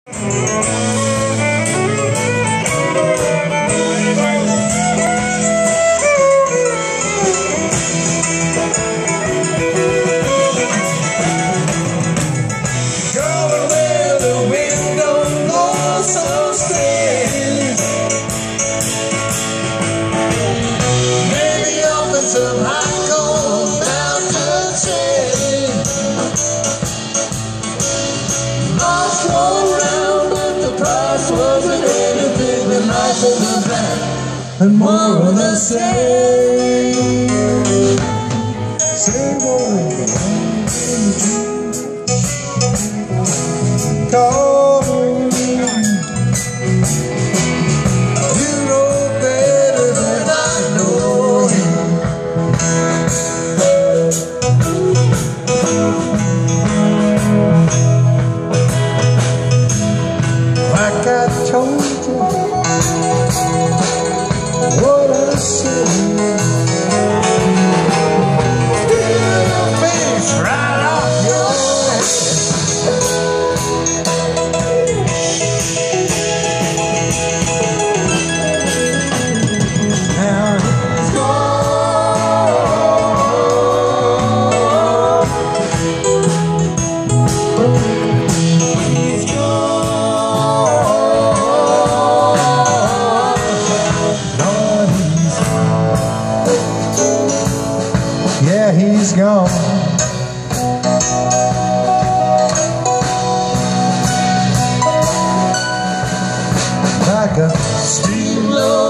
And more of the same. Same old call me. You know better than I know. Like I told you what I said, steal your face right off your head. Now he's gone. He's gone. Yeah, he's gone. Like a steamload.